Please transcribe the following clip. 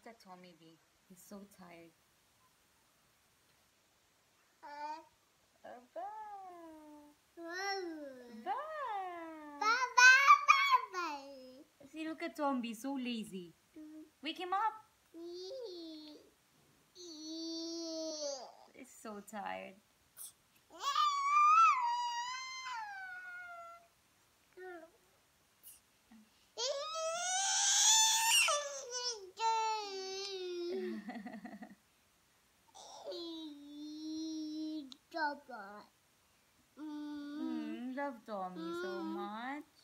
Look at Tommy B. He's so tired. Ba. See, look at Tommy, so lazy. Wake him up. He's so tired. Love Tommy so much.